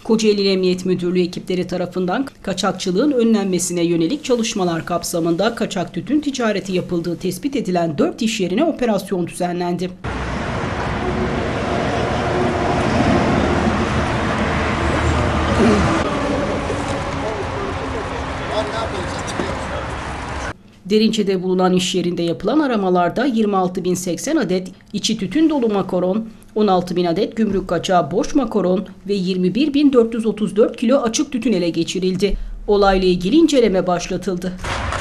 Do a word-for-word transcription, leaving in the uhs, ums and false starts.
Kocaeli Emniyet Müdürlüğü ekipleri tarafından kaçakçılığın önlenmesine yönelik çalışmalar kapsamında kaçak tütün ticareti yapıldığı tespit edilen dört iş yerine operasyon düzenlendi. Derince'de bulunan iş yerinde yapılan aramalarda yirmi altı bin seksen adet içi tütün dolu makaron, on altı bin adet gümrük kaçağı boş makaron ve yirmi bir bin dört yüz otuz dört kilo açık tütün ele geçirildi. Olayla ilgili inceleme başlatıldı.